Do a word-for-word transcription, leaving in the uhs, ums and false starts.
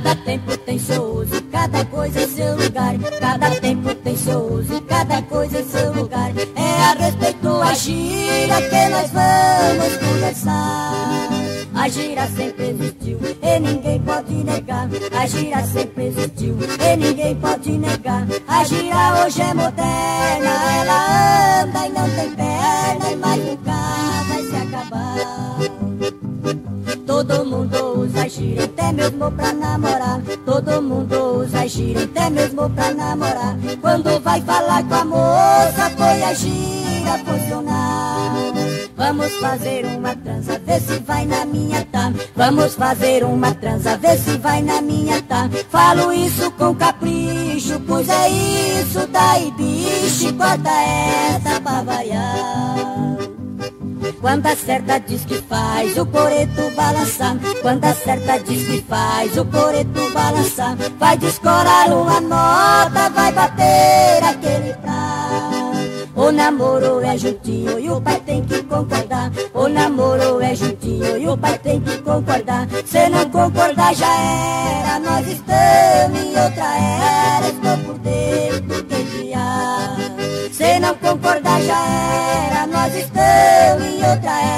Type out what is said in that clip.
Cada tempo tem seu uso, cada coisa em seu lugar. Cada tempo tem seu uso, cada coisa em seu lugar. É a respeito a gira que nós vamos conversar. A gira sempre existiu e ninguém pode negar. A gira sempre existiu e ninguém pode negar. A gira hoje é moderna, ela anda e não tem perna, e mais nunca vai se acabar. Todo mundo usa gira, até mesmo pra namorar. Todo mundo usa gira, até mesmo pra namorar. Quando vai falar com a moça, põe a gira a funcionar. Vamos fazer uma transa, vê se vai na minha, tá? Vamos fazer uma transa, vê se vai na minha, tá? Falo isso com capricho, pois é isso daí, bicho. Corta essa pra variar. Quando acerta diz que faz o coreto balançar. Quando acerta diz que faz o coreto balançar. Vai descorar uma nota, vai bater aquele prato. O namoro é juntinho e o pai tem que concordar. O namoro é juntinho e o pai tem que concordar. Se não concordar já era, nós estamos em outra era. Estou por dentro que guiar. Se não concordar já era, nós estamos em outra era.